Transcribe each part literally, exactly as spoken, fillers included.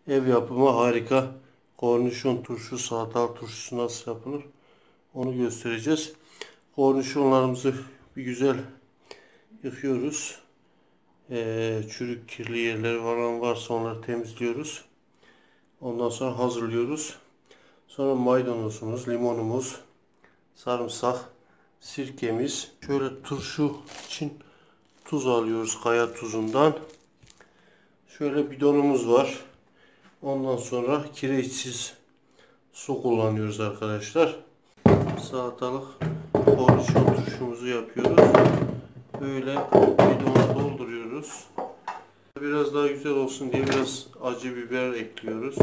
Ev yapımı harika kornişon turşu, salatalık turşusu nasıl yapılır onu göstereceğiz. Kornişonlarımızı bir güzel yıkıyoruz. Ee, çürük kirli yerleri falan varsa onları temizliyoruz. Ondan sonra hazırlıyoruz. Sonra maydanozumuz, limonumuz, sarımsak, sirkemiz. Şöyle turşu için tuz alıyoruz kaya tuzundan. Şöyle bidonumuz var. Ondan sonra kireçsiz su kullanıyoruz arkadaşlar. Salatalık kornişon turşumuzu yapıyoruz. Böyle bidona dolduruyoruz. Biraz daha güzel olsun diye biraz acı biber ekliyoruz.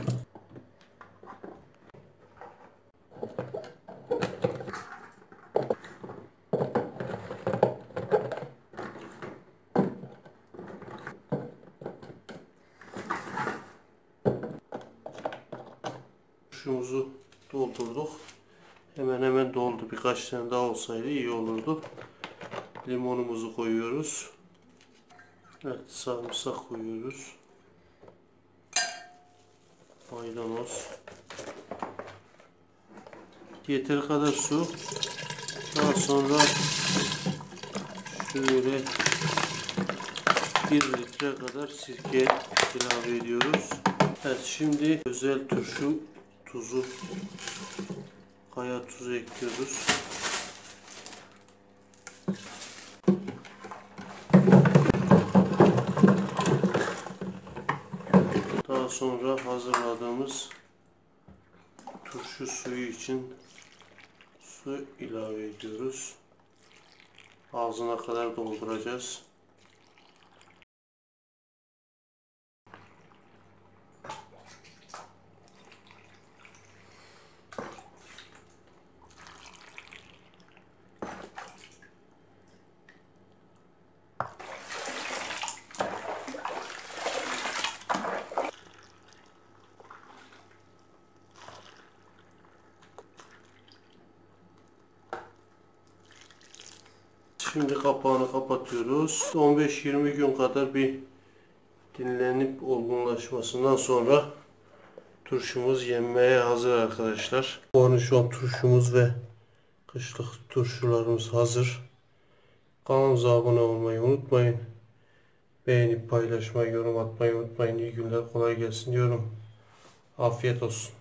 Turşumuzu doldurduk. Hemen hemen doldu. Birkaç tane daha olsaydı iyi olurdu. Limonumuzu koyuyoruz. Evet, sarımsak koyuyoruz. Maydanoz. Yeteri kadar su. Daha sonra şöyle bir litre kadar sirke ilave ediyoruz. Evet, şimdi özel turşu tuzu, kaya tuzu ekliyoruz. Daha sonra hazırladığımız turşu suyu için su ilave ediyoruz. Ağzına kadar dolduracağız. Şimdi kapağını kapatıyoruz. on beş yirmi gün kadar bir dinlenip olgunlaşmasından sonra turşumuz yenmeye hazır arkadaşlar. Kornişon turşumuz ve kışlık turşularımız hazır. Kanalımıza abone olmayı unutmayın. Beğenip paylaşmayı, yorum atmayı unutmayın. İyi günler, kolay gelsin diyorum. Afiyet olsun.